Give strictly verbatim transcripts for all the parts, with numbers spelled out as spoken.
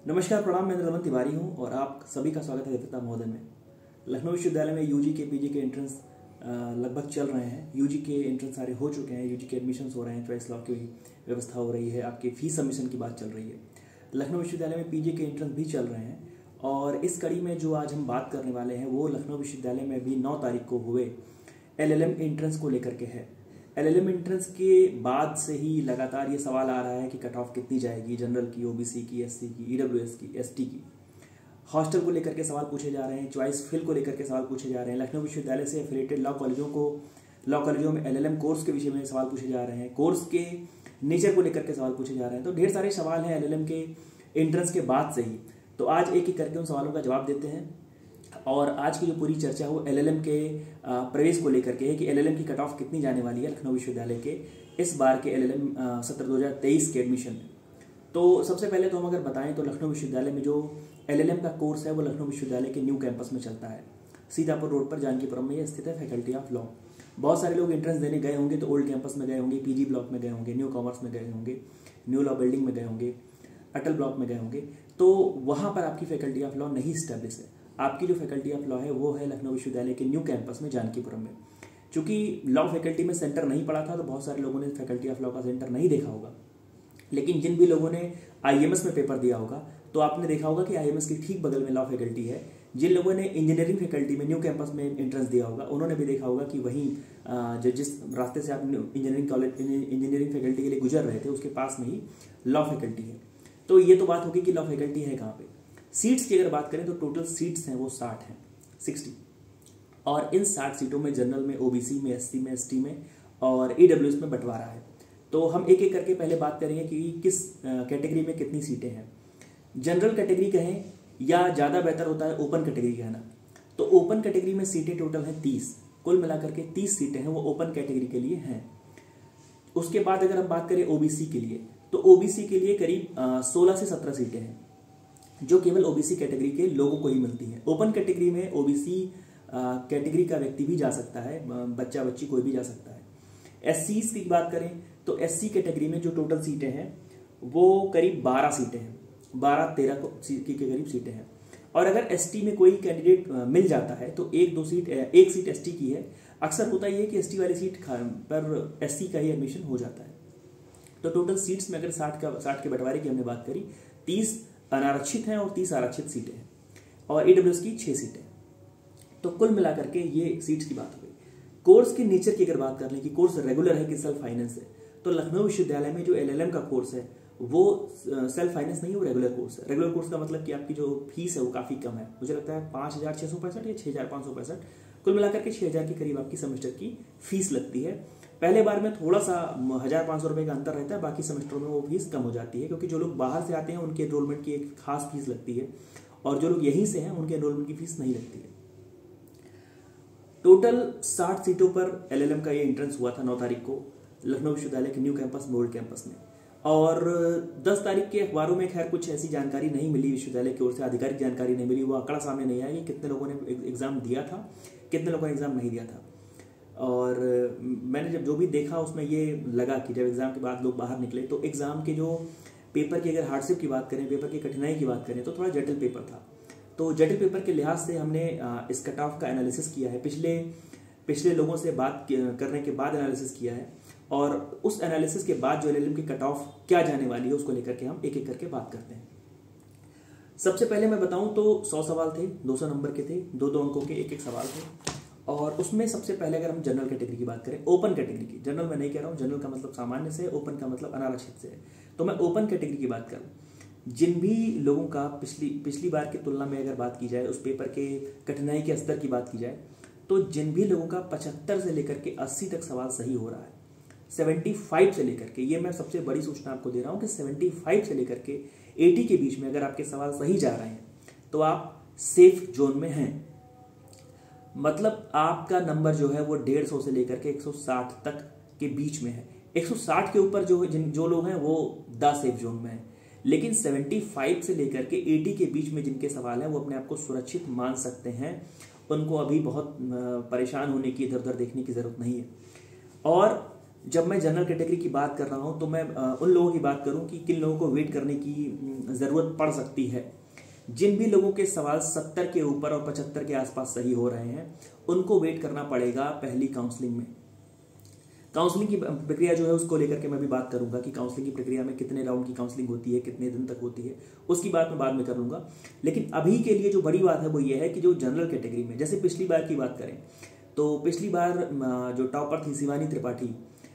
नमस्कार, प्रणाम। मैं रमन तिवारी हूं और आप सभी का स्वागत है देवता महोदय में। लखनऊ विश्वविद्यालय में यूजी के पीजी के एंट्रेंस लगभग चल रहे हैं। यूजी के एंट्रेंस सारे हो चुके हैं, यूजी के एडमिशन हो रहे हैं, चॉइस लॉ की व्यवस्था हो रही है, आपकी फीस सबमिशन की बात चल रही है। लखनऊ विश्वविद्यालय में पीजी के एंट्रेंस भी चल रहे हैं और इस कड़ी में जो आज हम बात करने वाले हैं वो लखनऊ विश्वविद्यालय में भी नौ तारीख को हुए एलएलएम एंट्रेंस को लेकर के है। एलएलएम एंट्रेंस के बाद से ही लगातार ये सवाल आ रहा है कि कट ऑफ कितनी जाएगी, जनरल की, ओबीसी की, एससी की, ईडब्ल्यूएस की, एसटी की। हॉस्टल को लेकर के सवाल पूछे जा रहे हैं, चॉइस फिल को लेकर के सवाल पूछे जा रहे हैं। लखनऊ विश्वविद्यालय से एफिलिएटेड लॉ कॉलेजों को लॉ कॉलेजों में एलएलएम कोर्स के विषय में सवाल पूछे जा रहे हैं, कोर्स के नेचर को लेकर के सवाल पूछे जा रहे हैं। तो ढेर सारे सवाल हैं एलएलएम के एंट्रेंस के बाद से ही। तो आज एक एक करके उन सवालों का जवाब देते हैं और आज की जो पूरी चर्चा हो एलएलएम के प्रवेश को लेकर के है कि एलएलएम की कट ऑफ कितनी जाने वाली है लखनऊ विश्वविद्यालय के इस बार के एलएलएम सत्र दो हज़ार तेईस के एडमिशन में। तो सबसे पहले तो हम अगर बताएं तो लखनऊ विश्वविद्यालय में जो एलएलएम का कोर्स है वो लखनऊ विश्वविद्यालय के न्यू कैंपस में चलता है। सीतापुर रोड पर जानकीपुरम में यह स्थित है फैकल्टी ऑफ लॉ। बहुत सारे लोग एंट्रेंस देने गए होंगे तो ओल्ड कैंपस में गए होंगे, पीजी ब्लॉक में गए होंगे, न्यू कॉमर्स में गए होंगे, न्यू लॉ बिल्डिंग में गए होंगे, अटल ब्लॉक में गए होंगे। तो वहाँ पर आपकी फैकल्टी ऑफ लॉ नहीं स्टैब्लिश है। आपकी जो फैकल्टी ऑफ लॉ है वो है लखनऊ विश्वविद्यालय के न्यू कैंपस में जानकीपुरम में। चूंकि लॉ फैकल्टी में सेंटर नहीं पड़ा था तो बहुत सारे लोगों ने फैकल्टी ऑफ लॉ का सेंटर नहीं देखा होगा, लेकिन जिन भी लोगों ने आईएमएस में पेपर दिया होगा तो आपने देखा होगा कि आईएमएस के ठीक बगल में लॉ फैकल्टी है। जिन लोगों ने इंजीनियरिंग फैकल्टी में न्यू कैंपस में एंट्रेंस दिया होगा उन्होंने भी देखा होगा कि वहीं जो जिस रास्ते से आप इंजीनियरिंग कॉलेज इंजीनियरिंग फैकल्टी के लिए गुजर रहे थे उसके पास में ही लॉ फैकल्टी है। तो ये तो बात होगी कि लॉ फैकल्टी है कहाँ पे। सीट्स की अगर बात करें तो टोटल सीट्स हैं वो साठ हैं, साठ। और इन साठ सीटों में जनरल में, ओबीसी में, एससी में, एसटी में और ईडब्ल्यूएस में बंटवारा है। तो हम एक एक करके पहले बात करेंगे कि किस कैटेगरी में कितनी सीटें हैं। जनरल कैटेगरी कहें या ज़्यादा बेहतर होता है ओपन कैटेगरी कहना। तो ओपन कैटेगरी में सीटें टोटल हैं तीस, कुल मिलाकर के तीस सीटें हैं वो ओपन कैटेगरी के लिए हैं। उसके बाद अगर हम बात करें ओबीसी के लिए तो ओबीसी के लिए करीब सोलह से सत्रह सीटें हैं जो केवल ओबीसी कैटेगरी के लोगों को ही मिलती हैं। ओपन कैटेगरी में ओबीसी कैटेगरी का व्यक्ति भी जा सकता है, बच्चा बच्ची कोई भी जा सकता है। एससी की बात करें तो एससी कैटेगरी में जो टोटल सीटें हैं वो करीब बारह सीटें हैं, बारह तेरह के करीब सीटें हैं। और अगर एसटी में कोई कैंडिडेट मिल जाता है तो एक दो सीट एक सीट एसटी की है। अक्सर होता ही है कि एसटी वाली सीट पर एससी का ही एडमिशन हो जाता है। तो टोटल सीट्स में अगर साठ का साठ के बंटवारे की हमने बात करी, तीस अनारक्षित हैं और तीस आरक्षित सीटें हैं और ईडब्ल्यूएस की छह सीटें। तो कुल मिलाकर के ये सीट्स की बात हो गई। कोर्स के नेचर की अगर बात कर लें कि कोर्स रेगुलर है कि सेल्फ फाइनेंस है, तो लखनऊ विश्वविद्यालय में जो एलएलएम का कोर्स है वो सेल्फ फाइनेंस नहीं है, वो रेगुलर कोर्स है। रेगुलर कोर्स का मतलब कि आपकी जो फीस है वो काफी कम है, मुझे लगता है पांच हजार छह सौ पैंसठ या छह हजार पांच सौ पैंसठ, कुल मिलाकर के छह हजार के करीब आपकी सेमेस्टर की फीस लगती है। पहले बार में थोड़ा सा हजार पाँच सौ रुपये का अंतर रहता है, बाकी सेमेस्टरों में वो फीस कम हो जाती है क्योंकि जो लोग बाहर से आते हैं उनके एनरोलमेंट की एक खास फीस लगती है और जो लोग यहीं से हैं उनके एनरोलमेंट की फीस नहीं लगती है। टोटल साठ सीटों पर एलएलएम का ये एंट्रेंस हुआ था नौ तारीख को लखनऊ विश्वविद्यालय के न्यू कैंपस में, ओल्ड कैंपस में। और दस तारीख के अखबारों में खैर कुछ ऐसी जानकारी नहीं मिली, विश्वविद्यालय की ओर से आधिकारिक जानकारी नहीं मिली, वो आंकड़ा सामने नहीं आया कि कितने लोगों ने एग्जाम दिया था, कितने लोगों ने एग्जाम नहीं दिया था। और मैंने जब जो भी देखा उसमें ये लगा कि जब एग्जाम के बाद लोग बाहर निकले तो एग्जाम के जो पेपर की अगर हार्डशिप की बात करें, पेपर की कठिनाई की बात करें तो थोड़ा जटिल पेपर था। तो जटिल पेपर के लिहाज से हमने इस कट ऑफ का एनालिसिस किया है, पिछले पिछले लोगों से बात करने के बाद एनालिसिस किया है और उस एनालिसिस के बाद जो एलएलएम की कट ऑफ क्या जाने वाली है उसको लेकर के हम एक एक करके बात करते हैं। सबसे पहले मैं बताऊं तो सौ सवाल थे, दो सौ नंबर के थे, दो दो अंकों के एक एक सवाल थे। और उसमें सबसे पहले अगर हम जनरल कैटेगरी की बात करें, ओपन कैटेगरी की, जनरल मैं नहीं कह रहा हूँ, जनरल का मतलब सामान्य से, ओपन का मतलब अनारक्षित से है। तो मैं ओपन कैटेगरी की बात करूँ, जिन भी लोगों का पिछली पिछली बार की तुलना में अगर बात की जाए, उस पेपर के कठिनाई के स्तर की बात की जाए, तो जिन भी लोगों का पचहत्तर से लेकर के अस्सी तक सवाल सही हो रहा है, पचहत्तर से लेकर के, ये मैं सबसे बड़ी सूचना आपको दे रहा हूँ कि पचहत्तर से लेकर के अस्सी के बीच में अगर आपके सवाल सही जा रहे हैं तो आप सेफ जोन में हैं। मतलब आपका नंबर जो है वो डेढ़ सौ से लेकर के एक सौ साठ तक के बीच में है। एक सौ साठ के ऊपर जो जिन जो लोग हैं वो द सेफ जोन में है, लेकिन पचहत्तर से लेकर के अस्सी के बीच में जिनके सवाल हैं वो अपने आप को सुरक्षित मान सकते हैं। उनको अभी बहुत परेशान होने की, इधर उधर देखने की जरूरत नहीं है। और जब मैं जनरल कैटेगरी की बात कर रहा हूं तो मैं उन लोगों की बात करूं कि किन लोगों को वेट करने की ज़रूरत पड़ सकती है। जिन भी लोगों के सवाल सत्तर के ऊपर और पचहत्तर के आसपास सही हो रहे हैं उनको वेट करना पड़ेगा पहली काउंसलिंग में। काउंसलिंग की प्रक्रिया जो है उसको लेकर के मैं भी बात करूंगा कि काउंसलिंग की प्रक्रिया में कितने राउंड की काउंसलिंग होती है, कितने दिन तक होती है, उसकी बात मैं बाद में कर लूंगा। लेकिन अभी के लिए जो बड़ी बात है वो ये है कि जो जनरल कैटेगरी में, जैसे पिछली बार की बात करें तो पिछली बार जो टॉपर थी शिवानी त्रिपाठी,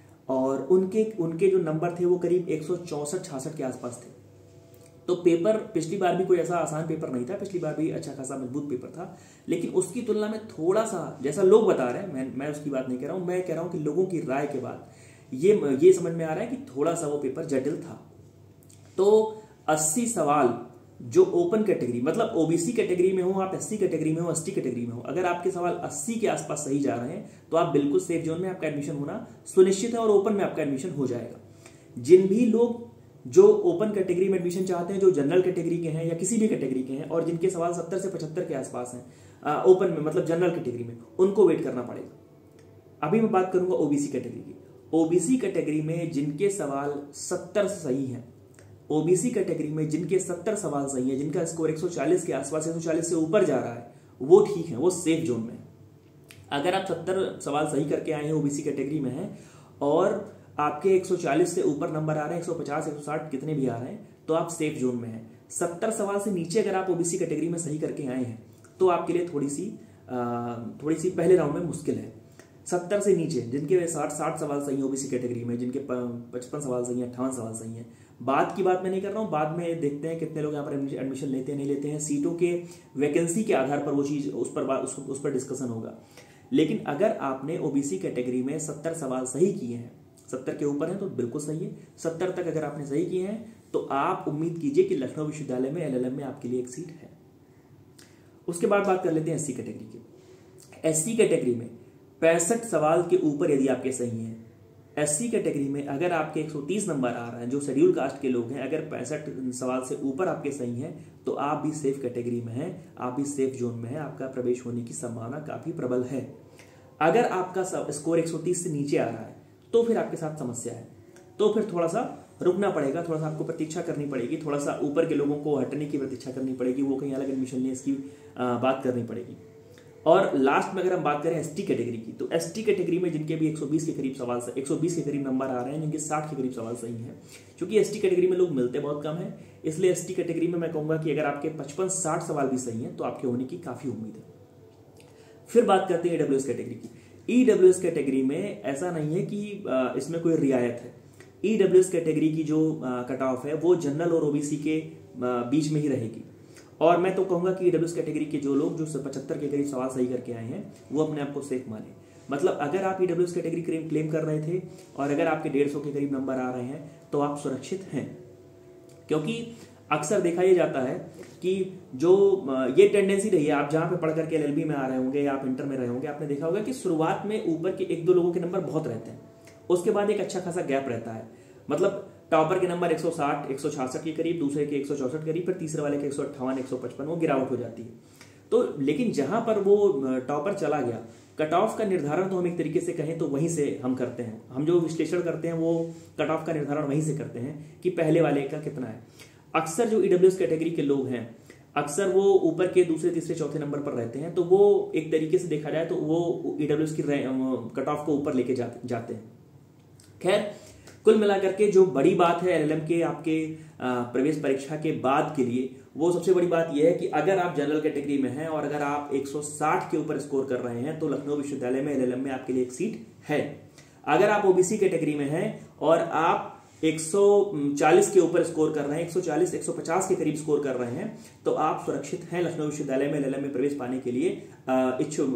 और उनके उनके जो नंबर थे वो करीब एक सौ चौसठ छियासठ के आसपास थे। तो पेपर पिछली बार भी कोई ऐसा आसान पेपर नहीं था, पिछली बार भी अच्छा खासा मजबूत पेपर था, लेकिन उसकी तुलना में थोड़ा सा, जैसा लोग बता रहे हैं, मैं मैं उसकी बात नहीं कह रहा हूं, मैं कह रहा हूं कि लोगों की राय के बाद ये ये समझ में आ रहा है कि थोड़ा सा वो पेपर जटिल था। तो अस्सी सवाल जो ओपन कैटेगरी, मतलब ओबीसी कैटेगरी में हो, आप एससी कैटेगरी में हो, एसटी कैटेगरी में हो, अगर आपके सवाल अस्सी के आसपास सही जा रहे हैं तो आप बिल्कुल सेफ जोन में आपका एडमिशन होना सुनिश्चित है और ओपन में आपका एडमिशन हो जाएगा। जिन भी लोग जो ओपन कैटेगरी में एडमिशन चाहते हैं, जो जनरल कैटेगरी के हैं या किसी भी कैटेगरी के हैं और जिनके सवाल सत्तर से पचहत्तर के आसपास हैं ओपन में, मतलब जनरल कैटेगरी में, उनको वेट करना पड़ेगा। अभी मैं बात करूंगा ओबीसी कैटेगरी की। ओबीसी कैटेगरी में जिनके सवाल सत्तर से सही हैं, ओबीसी कैटेगरी में जिनके सत्तर सवाल सही है, जिनका स्कोर एक सौ चालीस के आसपास, एक सौ चालीस से ऊपर जा रहा है, वो ठीक है, वो सेफ जोन में है। अगर आप सत्तर सवाल सही करके आए हैं, ओबीसी कैटेगरी में हैं और आपके एक सौ चालीस से ऊपर नंबर आ रहे हैं, एक सौ पचास एक सौ साठ कितने भी आ रहे हैं, तो आप सेफ जोन में हैं। सत्तर सवाल से नीचे अगर आप ओबीसी कैटेगरी में सही करके आए हैं तो आपके लिए थोड़ी सी थोड़ी सी पहले राउंड में मुश्किल है। सत्तर से नीचे जिनके साठ साठ सवाल सही है ओबीसी कैटेगरी में, जिनके पचपन सवाल सही है, अट्ठावन सवाल सही है, बाद की बात मैं नहीं कर रहा हूँ, बाद में देखते हैं कितने लोग यहाँ पर एडमिशन लेते हैं नहीं लेते हैं, सीटों के वैकेंसी के आधार पर वो चीज उस पर उस, उस पर डिस्कशन होगा। लेकिन अगर आपने ओबीसी कैटेगरी में सत्तर सवाल सही किए हैं, सत्तर के ऊपर है तो बिल्कुल सही है, सत्तर तक अगर आपने सही किए हैं तो आप उम्मीद कीजिए कि लखनऊ विश्वविद्यालय में एलएलएम में आपके लिए एक सीट है। उसके बाद बात कर लेते हैं एससी कैटेगरी की। एससी कैटेगरी में पैंसठ सवाल के ऊपर यदि आपके सही हैं, एससी कैटेगरी में अगर आपके एक सौ तीस नंबर आ रहा है, जो शेड्यूल कास्ट के लोग हैं, अगर पैंसठ सवाल से ऊपर आपके सही हैं तो आप भी सेफ कैटेगरी में हैं, आप भी सेफ जोन में हैं, आपका प्रवेश होने की संभावना काफी प्रबल है। अगर आपका स्कोर एक सौ तीस से नीचे आ रहा है तो फिर आपके साथ समस्या है, तो फिर थोड़ा सा रुकना पड़ेगा, थोड़ा सा आपको प्रतीक्षा करनी पड़ेगी, थोड़ा सा ऊपर के लोगों को हटने की प्रतीक्षा करनी पड़ेगी, वो कहीं अलग एडमिशन लें इसकी बात करनी पड़ेगी। और लास्ट में अगर हम बात करें एसटी कैटेगरी की, तो एसटी कैटेगरी में जिनके भी एक सौ बीस के करीब सवाल एक सौ बीस के करीब नंबर आ रहे हैं, जिनके साठ के करीब सवाल सही हैं, क्योंकि एसटी कैटेगरी में लोग मिलते बहुत कम है, इसलिए एसटी कैटेगरी में मैं कहूंगा कि अगर आपके पचपन साठ सवाल भी सही हैं तो आपके होने की काफी उम्मीद है। फिर बात करते हैं ईडब्ल्यूएस कैटेगरी की। ईडब्ल्यूएस कैटेगरी में ऐसा नहीं है कि इसमें कोई रियायत है। ईडब्ल्यूएस कैटेगरी की जो कट ऑफ है वो जनरल और ओबीसी के बीच में ही रहेगी, और मैं तो कहूंगा कि ईडब्ल्यूएस कैटेगरी के जो लोग जो पचहत्तर के करीब सवाल सही करके आए हैं वो अपने आप को सेफ माने। मतलब अगर आप ईडब्ल्यूएस कैटेगरी क्लेम कर रहे थे और अगर आपके डेढ़ सौ के करीब नंबर आ रहे हैं तो आप सुरक्षित हैं, क्योंकि अक्सर देखा यह जाता है कि जो ये टेंडेंसी रही है, आप जहां पे पढ़ करके एलएलबी में आ रहे होंगे या आप इंटर में रहे होंगे, आपने देखा होगा कि शुरुआत में ऊपर के एक दो लोगों के नंबर बहुत रहते हैं, उसके बाद एक अच्छा खासा गैप रहता है। मतलब टॉपर के नंबर एक सौ साठ एक सौ छियासठ के करीब, दूसरे के एक सौ चौसठ करीब, फिर तीसरे वाले के एक सौ अट्ठावन एक सौ पचपन, वो गिरावट हो जाती है। तो लेकिन जहां पर वो टॉपर चला गया, कट ऑफ का निर्धारण तो हम एक तरीके से कहें तो वहीं से हम करते हैं, हम जो विश्लेषण करते हैं वो कट ऑफ का निर्धारण वहीं से करते हैं कि पहले वाले का कितना है। अक्सर जो ईडब्ल्यूएस कैटेगरी के लोग हैं, अक्सर वो ऊपर के दूसरे तीसरे चौथे नंबर पर रहते हैं, तो वो एक तरीके से देखा जाए तो वो ईडब्ल्यूएस की कट ऑफ को ऊपर लेके जा, जाते हैं। खैर, कुल मिलाकर के जो बड़ी बात है एलएलएम के आपके प्रवेश परीक्षा के बाद के लिए, वो सबसे बड़ी बात यह है कि अगर आप जनरल कैटेगरी में हैं और अगर आप एक सौ साठ के ऊपर स्कोर कर रहे हैं तो लखनऊ विश्वविद्यालय में एलएलएम में आपके लिए एक सीट है। अगर आप ओबीसी कैटेगरी में हैं और आप एक सौ चालीस के ऊपर स्कोर कर रहे हैं, एक सौ चालीस एक सौ पचास के करीब स्कोर कर रहे हैं, तो आप सुरक्षित हैं, लखनऊ विश्वविद्यालय में एलएलएम में प्रवेश पाने के लिए इच्छुक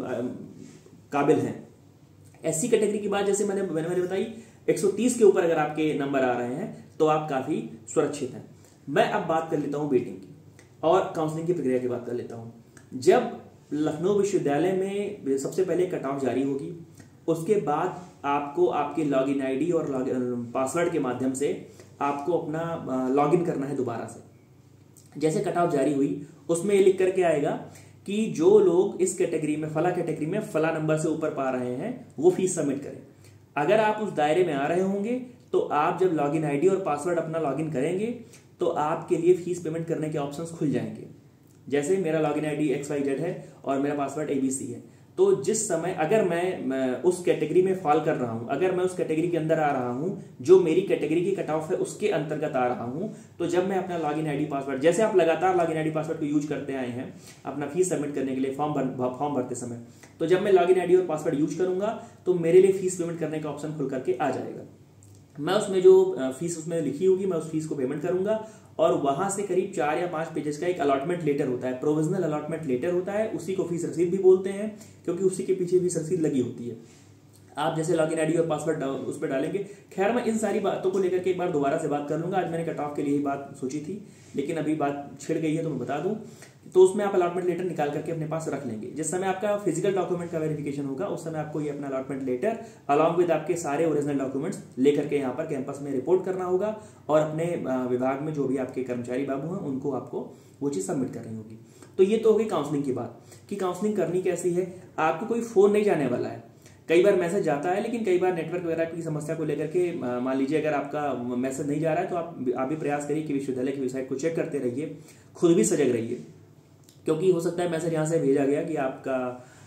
काबिल हैं। एससी कैटेगरी की बात जैसे मैंने मैंने बताई, एक सौ तीस के ऊपर अगर आपके नंबर आ रहे हैं तो आप काफी सुरक्षित हैं। मैं अब बात कर लेता हूं वेटिंग की और काउंसलिंग की प्रक्रिया की बात कर लेता हूं। जब लखनऊ विश्वविद्यालय में सबसे पहले कट ऑफ जारी होगी, उसके बाद आपको आपके लॉगिन आईडी और पासवर्ड के माध्यम से आपको अपना लॉगिन करना है दोबारा से। जैसे कट ऑफ जारी हुई उसमें ये लिख करके आएगा कि जो लोग इस कैटेगरी में, फला कैटेगरी में फला नंबर से ऊपर पा रहे हैं वो फीस सबमिट करें। अगर आप उस दायरे में आ रहे होंगे तो आप जब लॉगिन आईडी और पासवर्ड अपना लॉगिन करेंगे तो आपके लिए फीस पेमेंट करने के ऑप्शंस खुल जाएंगे। जैसे मेरा login ID X Y Z है और मेरा पासवर्ड एबीसी है, तो जिस समय अगर मैं, मैं उस कैटेगरी में फॉल कर रहा हूं, अगर मैं उस कैटेगरी के अंदर आ रहा हूं जो मेरी कैटेगरी की कट ऑफ है उसके अंतर्गत आ रहा हूं, तो जब मैं अपना लॉगिन आईडी पासवर्ड, जैसे आप लगातार लॉगिन आईडी पासवर्ड को यूज करते आए हैं अपना फीस सबमिट करने के लिए फॉर्म भर, फॉर्म भरते समय, तो जब मैं लॉगिन आईडी और पासवर्ड यूज करूंगा तो मेरे लिए फीस पेमेंट करने का ऑप्शन खुल करके आ जाएगा। मैं उसमें जो फीस उसमें लिखी होगी मैं उस फीस को पेमेंट करूंगा और वहां से करीब चार या पांच पेजेस का एक अलॉटमेंट लेटर होता है, प्रोविजनल अलॉटमेंट लेटर होता है, उसी को फीस रसीद भी बोलते हैं क्योंकि उसी के पीछे फीस रसीद लगी होती है। आप जैसे लॉगिन आईडी और पासवर्ड उस पर डालेंगे। खैर मैं इन सारी बातों को लेकर के एक बार दोबारा से बात कर लूंगा। आज मैंने कट ऑफ के लिए ही बात सोची थी लेकिन अभी बात छिड़ गई है तो मैं बता दूं। तो उसमें आप अलॉटमेंट लेटर निकाल करके अपने पास रख लेंगे। जिस समय आपका फिजिकल डॉक्यूमेंट का वेरिफिकेशन होगा उस समय आपको ये अपना अलॉटमेंट लेटर अलॉन्ग विद आपके सारे ओरिजिनल डॉक्यूमेंट्स लेकर के यहाँ पर कैंपस में रिपोर्ट करना होगा और अपने विभाग में जो भी आपके कर्मचारी बाबू हैं उनको आपको वो चीज सबमिट करनी होगी। तो ये तो होगी काउंसलिंग की बात कि काउंसलिंग करनी कैसी है। आपको कोई फोन नहीं जाने वाला है, कई बार मैसेज जाता है लेकिन कई बार नेटवर्क वगैरह की समस्या को लेकर के मान लीजिए अगर आपका मैसेज नहीं जा रहा है तो आप आप भी प्रयास करिए कि विश्वविद्यालय की वेबसाइट को चेक करते रहिए, खुद भी सजग रहिए, क्योंकि हो सकता है मैसेज यहाँ से भेजा गया कि आपका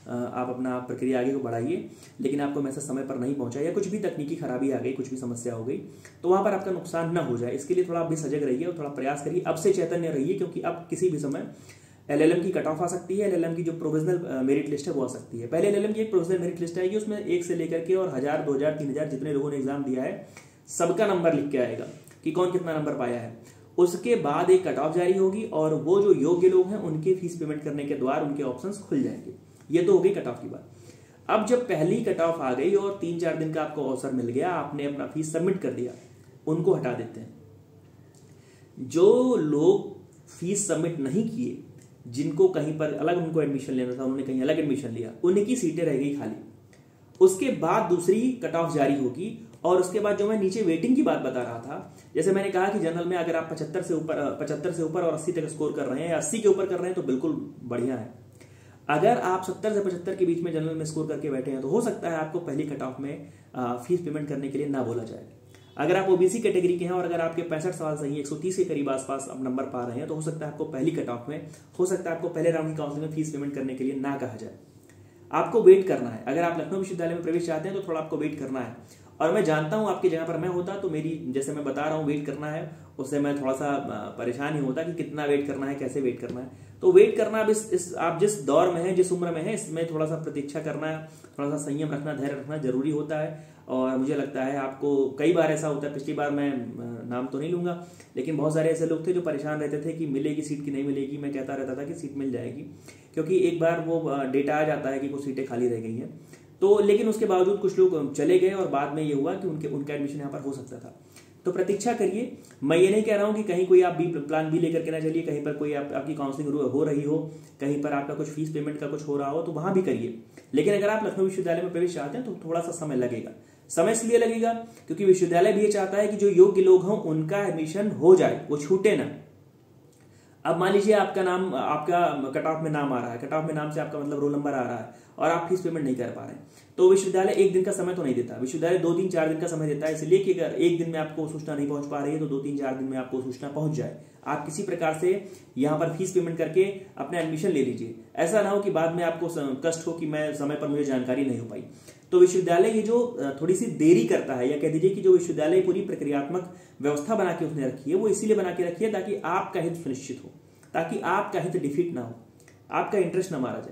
आप अपना प्रक्रिया आगे को बढ़ाइए लेकिन आपको मैसेज समय पर नहीं पहुंचा या कुछ भी तकनीकी खराबी आ गई, कुछ भी समस्या हो गई तो वहां पर आपका नुकसान न हो जाए, इसके लिए थोड़ा आप भी सजग रहिए और थोड़ा प्रयास करिए। अब से चैतन्य रहिए क्योंकि अब किसी भी समय एलएलएम की कट ऑफ आ सकती है, एलएलएम की जो प्रोविजनल मेरिट लिस्ट है वो आ सकती है। पहले एलएलएम की एक प्रोविजनल मेरिट लिस्ट आएगी, उसमें एक से लेकर के और हजार दो हजार तीन हजार जितने लोगों ने एग्जाम दिया है सबका नंबर लिख के आएगा कि कौन कितना नंबर पाया है। उसके बाद एक कट ऑफ जारी होगी और वो जो योग्य लोग हैं उनके फीस पेमेंट करने के द्वार उनके ऑप्शंस खुल जाएंगे। ये तो हो गई कट ऑफ की बात। अब जब पहली कट ऑफ आ गई और तीन चार दिन का आपको अवसर मिल गया, आपने अपना फीस सबमिट कर दिया, उनको हटा देते हैं। जो लोग फीस सबमिट नहीं किए, जिनको कहीं पर अलग उनको एडमिशन लेना था, उन्होंने कहीं अलग एडमिशन लिया, उनकी सीटें रह गई खाली। उसके बाद दूसरी कट ऑफ जारी होगी और उसके बाद जो मैं नीचे वेटिंग की बात बता रहा था, जैसे मैंने कहा कि जनरल में अगर आप पचहत्तर से ऊपर पचहत्तर से ऊपर और अस्सी तक स्कोर कर रहे हैं या अस्सी के ऊपर कर रहे हैं तो बिल्कुल बढ़िया है। अगर आप सत्तर से पचहत्तर के बीच में जनरल में स्कोर करके बैठे हैं तो हो सकता है आपको पहली कट ऑफ में फीस पेमेंट करने के लिए ना बोला जाए। अगर आप ओबीसी कैटेगरी के हैं और अगर आपके पैंसठ सवाल सही एक सौ तीस के करीब आसपास आप नंबर पा रहे हैं तो हो सकता है आपको पहली कट ऑफ में, हो सकता है आपको पहले राउंड की काउंसलिंग में फीस पेमेंट करने के लिए ना कहा जाए। आपको वेट करना है। अगर आप लखनऊ विश्वविद्यालय में प्रवेश चाहते हैं तो थोड़ा आपको वेट करना है। और मैं जानता हूं आपकी जगह पर मैं होता तो मेरी, जैसे मैं बता रहा हूं वेट करना है, उससे मैं थोड़ा सा परेशान ही होता कि कितना वेट करना है, कैसे वेट करना है। तो वेट करना अब इस, इस आप जिस दौर में है, जिस उम्र में है, इसमें थोड़ा सा प्रतीक्षा करना है, थोड़ा सा संयम रखना, धैर्य रखना जरूरी होता है। और मुझे लगता है आपको कई बार ऐसा होता है, पिछली बार मैं नाम तो नहीं लूंगा लेकिन बहुत सारे ऐसे लोग थे जो परेशान रहते थे कि मिलेगी सीट की नहीं मिलेगी। मैं कहता रहता था कि सीट मिल जाएगी, क्योंकि एक बार वो डेटा आ जाता है कि कुछ सीटें खाली रह गई हैं। तो लेकिन उसके बावजूद कुछ लोग चले गए और बाद में ये हुआ कि उनके उनका एडमिशन यहाँ पर हो सकता था। तो प्रतीक्षा करिए। मैं ये नहीं कह रहा हूँ कि कहीं कोई आप बी प्लान बी लेकर के ना चलिए, कहीं पर कोई आप, आपकी काउंसलिंग हो रही हो, कहीं पर आपका कुछ फीस पेमेंट का कुछ हो रहा हो तो वहां भी करिए। लेकिन अगर आप लखनऊ विश्वविद्यालय में प्रवेश चाहते हैं तो थोड़ा सा समय लगेगा। समय इसलिए लगेगा क्योंकि विश्वविद्यालय भी ये चाहता है कि जो योग्य लोग हों उनका एडमिशन हो जाए, वो छूटे ना। अब मान लीजिए आपका नाम, आपका कट ऑफ में नाम आ रहा है, कट ऑफ में नाम से आपका मतलब रोल नंबर आ रहा है और आप फीस पेमेंट नहीं कर पा रहे हैं, तो विश्वविद्यालय एक दिन का समय तो नहीं देता। विश्वविद्यालय दो तीन चार दिन का समय देता है, इसलिए कि अगर एक दिन में आपको सूचना नहीं पहुंच पा रही है तो दो तीन चार दिन में आपको सूचना पहुंच जाए। आप किसी प्रकार से यहाँ पर फीस पेमेंट करके अपना एडमिशन ले लीजिए। ऐसा ना हो कि बाद में आपको कष्ट हो कि मैं समय पर मुझे जानकारी नहीं हो पाई। तो विश्वविद्यालय ये जो थोड़ी सी देरी करता है, या कह दीजिए कि जो विश्वविद्यालय पूरी प्रक्रियात्मक व्यवस्था बना के उसने रखी है वो इसीलिए बना के रखी है ताकि आपका हित सुनिश्चित हो, ताकि आपका हित डिफीट ना हो, आपका इंटरेस्ट ना मारा जाए।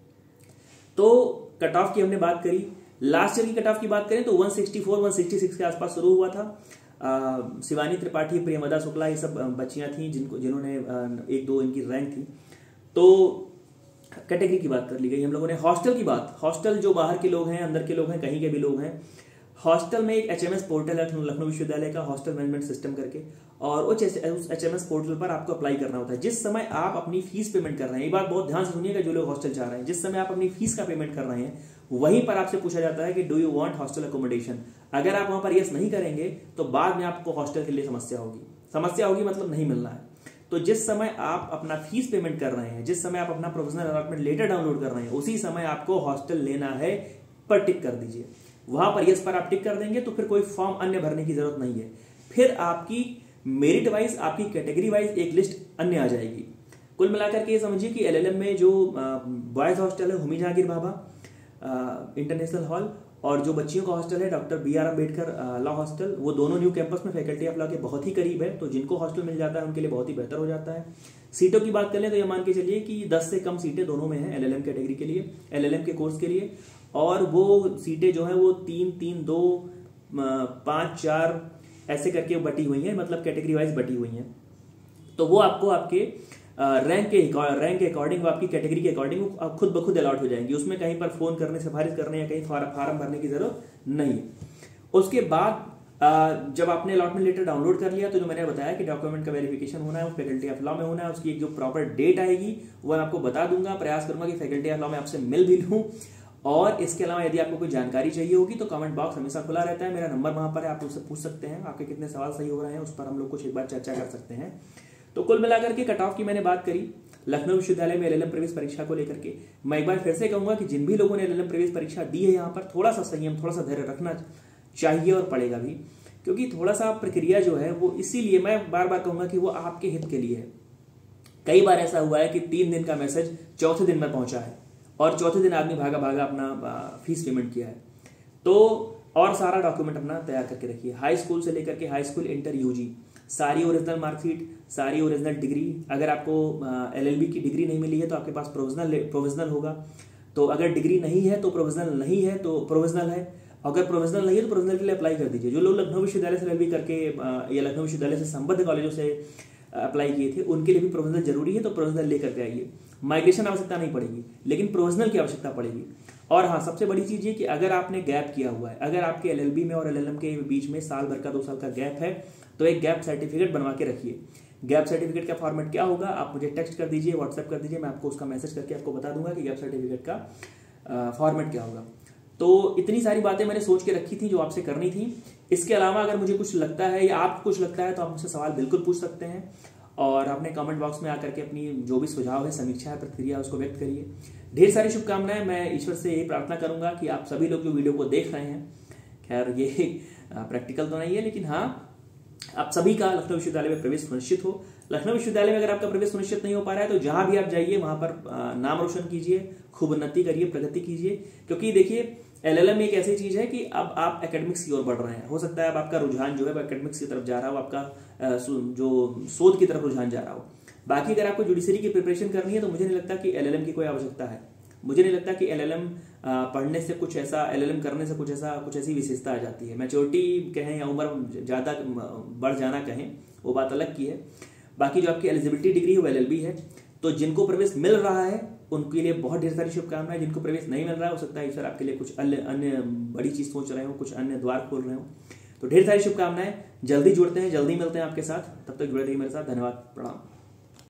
तो कट ऑफ की हमने बात करी। लास्ट ईयर की कट ऑफ की बात करें तो एक सौ चौंसठ, एक सौ छियासठ के आसपास शुरू हुआ था। आ, शिवानी त्रिपाठी, प्रियमदा शुक्ला, ये सब बच्चियां थी जिनको जिन्होंने एक दो इनकी रैंक थी। तो कैटेगरी की बात कर ली गई। हम लोगों ने हॉस्टल की बात, हॉस्टल जो बाहर के लोग हैं, अंदर के लोग हैं, कहीं के भी लोग हैं, हॉस्टल में एक एचएमएस पोर्टल है लखनऊ विश्वविद्यालय का, हॉस्टल मैनेजमेंट सिस्टम करके, और उस एचएमएस पोर्टल पर आपको अप्लाई करना होता है। जिस समय आप अपनी फीस पेमेंट कर रहे हैं, एक बात बहुत ध्यान से सुनिएगा जो लोग हॉस्टल जा रहे हैं, जिस समय आप अपनी फीस का पेमेंट कर रहे हैं वहीं पर आपसे पूछा जाता है कि do you want hostel accommodation. अगर आप वहां पर यस नहीं करेंगे तो बाद में आपको हॉस्टल के लिए समस्या होगी। समस्या होगी मतलब नहीं मिलना है। तो जिस समय आप अपना फीस पेमेंट कर रहे हैं, जिस समय आप अपना प्रोविजनल अलॉटमेंट लेटर डाउनलोड कर रहे हैं, उसी समय आपको हॉस्टल लेना है, पर टिक कर दीजिए। वहां पर यस पर आप टिक कर देंगे तो फिर कोई फॉर्म अन्य भरने की जरूरत नहीं है। फिर आपकी मेरिट वाइज, आपकी कैटेगरी वाइज एक लिस्ट अन्य आ जाएगी। कुल मिलाकर के ये समझिए कि एलएलएम में जो बॉयज हॉस्टल है होमी जहांगीर भाभा इंटरनेशनल हॉल, और जो बच्चियों का हॉस्टल है doctor B R Ambedkar law hostel, वो दोनों न्यू कैंपस में फैकल्टी ऑफ लॉ के बहुत ही करीब है, तो जिनको हॉस्टल मिल जाता है उनके लिए बहुत ही बेहतर हो जाता है। सीटों की बात करें तो ये मान के चलिए कि दस से कम सीटें दोनों में हैं एलएलएम कैटेगरी के लिए, एलएलएम के कोर्स के लिए, और वो सीटें जो हैं वो तीन तीन दो पाँच चार ऐसे करके बटी हुई हैं, मतलब कैटेगरी वाइज बटी हुई हैं। तो वो आपको आपके रैंक के रैंक के अकॉर्डिंग, आपकी कैटेगरी के अकॉर्डिंग खुद ब खुद अलॉट हो जाएंगी। उसमें कहीं पर फोन करने, सिफारिश करने या कहीं फार्म भरने की जरूरत नहीं है। उसके बाद जब आपने अलॉटमेंट लेटर डाउनलोड कर लिया तो जो मैंने बताया कि डॉक्यूमेंट का वेरिफिकेशन होना है, वो फैकल्टी ऑफ लॉ में होना है, उसकी एक जो प्रॉपर डेट आएगी वो मैं आपको बता दूंगा। प्रयास करूंगा कि फैकल्टी ऑफ लॉ में आपसे मिल भी लूँ। और इसके अलावा यदि आपको कोई जानकारी चाहिए होगी तो कमेंट बॉक्स हमेशा खुला रहता है, मेरा नंबर वहां पर है, आप उससे पूछ सकते हैं। आपके कितने सवाल सही हो रहे हैं उस पर हम लोग कुछ एक बार चर्चा कर सकते हैं। तो कुल मिलाकर के कट ऑफ की मैंने बात करी लखनऊ विश्वविद्यालय में एलएलएम प्रवेश परीक्षा को लेकर के। मैं एक बार फिर से कहूंगा कि जिन भी लोगों ने एलएलएम प्रवेश परीक्षा दी है, यहाँ पर थोड़ा सा संयम, थोड़ा सा धैर्य रखना चाहिए और पड़ेगा भी, क्योंकि थोड़ा सा प्रक्रिया जो है वो, इसीलिए मैं बार बार कहूंगा कि वो आपके हित के लिए है। कई बार ऐसा हुआ है कि तीन दिन का मैसेज चौथे दिन में पहुंचा है और चौथे दिन आदमी भागा भागा अपना फीस पेमेंट किया है। तो और सारा डॉक्यूमेंट अपना तैयार करके रखिए, हाई स्कूल से लेकर के हाई स्कूल, इंटर, यूजी, सारी ओरिजिनल मार्कशीट, सारी ओरिजिनल डिग्री। अगर आपको एलएलबी की डिग्री नहीं मिली है तो आपके पास प्रोविजनल प्रोविजनल होगा। तो अगर डिग्री नहीं है तो प्रोविजनल नहीं है तो प्रोविजनल है, अगर प्रोविजनल नहीं है तो प्रोविजनल के लिए अप्लाई कर दीजिए। जो लोग लखनऊ विश्वविद्यालय से एलएलबी करके या लखनऊ विश्वविद्यालय से संबद्ध कॉलेजों से अप्लाई किए थे, उनके लिए भी प्रोविजनल जरूरी है, तो प्रोविजनल लेकर के आइए। माइग्रेशन आवश्यकता नहीं पड़ेगी, लेकिन प्रोविजनल की आवश्यकता पड़ेगी। और हाँ, सबसे बड़ी चीज ये कि अगर आपने गैप किया हुआ है, अगर आपके एलएलबी में और एलएलएम के बीच में साल भर का, दो साल का गैप है, तो एक गैप सर्टिफिकेट बनवा के रखिए। गैप सर्टिफिकेट का फॉर्मेट क्या होगा, आप मुझे टेक्स्ट कर दीजिए, व्हाट्सएप कर दीजिए, मैं आपको उसका मैसेज करके आपको बता दूंगा कि गैप सर्टिफिकेट का फॉर्मेट क्या होगा। तो इतनी सारी बातें मैंने सोच के रखी थी जो आपसे करनी थी। इसके अलावा अगर मुझे कुछ लगता है या आपको कुछ लगता है तो आप मुझसे सवाल बिल्कुल पूछ सकते हैं, और अपने कमेंट बॉक्स में आकर के अपनी जो भी सुझाव है, समीक्षा है, प्रतिक्रिया उसको व्यक्त करिए। ढेर सारी शुभकामनाएं। मैं ईश्वर से यही प्रार्थना करूंगा कि आप सभी लोग जो वीडियो को देख रहे हैं, खैर ये प्रैक्टिकल तो नहीं है, लेकिन हाँ, आप सभी का लखनऊ विश्वविद्यालय में प्रवेश सुनिश्चित हो। लखनऊ विश्वविद्यालय में अगर आपका प्रवेश सुनिश्चित नहीं हो पा रहा है तो जहां भी आप जाइए वहां पर नाम रोशन कीजिए, खूब उन्नति करिए, प्रगति कीजिए। क्योंकि देखिए, एलएलएम एक ऐसी चीज है कि अब आप एकेडमिक्स की ओर बढ़ रहे हैं। हो सकता है अब आपका रुझान जो है वो एकेडमिक्स की तरफ जा रहा हो, आपका जो शोध की तरफ रुझान जा रहा हो। बाकी अगर आपको जुडिशरी की प्रिपरेशन करनी है तो मुझे नहीं लगता कि एलएलएम की कोई आवश्यकता है। मुझे नहीं लगता कि एलएलएम पढ़ने से कुछ ऐसा, एलएलएम करने से कुछ ऐसा, कुछ ऐसी विशेषता आ जाती है। मैच्योरिटी कहें या उम्र ज्यादा बढ़ जाना कहें, वो बात अलग की है। बाकी जो आपकी एलिजिबिलिटी डिग्री है वो एलएलबी है। तो जिनको प्रवेश मिल रहा है उनके लिए बहुत ढेर सारी शुभकामनाएं। जिनको प्रवेश नहीं मिल रहा है, हो सकता है ईश्वर आपके लिए कुछ अन्य अन्य बड़ी चीज सोच रहे हो, कुछ अन्य द्वार खोल रहे हो। तो ढेर सारी शुभकामनाएं। जल्दी जुड़ते हैं, जल्दी मिलते हैं आपके साथ। तब तक जुड़े रहिए मेरे साथ। धन्यवाद, प्रणाम।